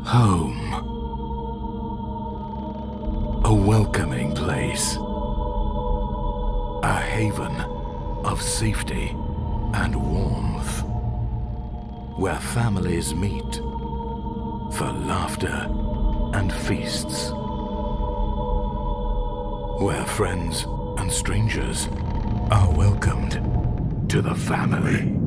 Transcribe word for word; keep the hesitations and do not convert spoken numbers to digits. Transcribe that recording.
Home. A welcoming place. A haven of safety and warmth. Where families meet for laughter and feasts. Where friends and strangers are welcomed to the family.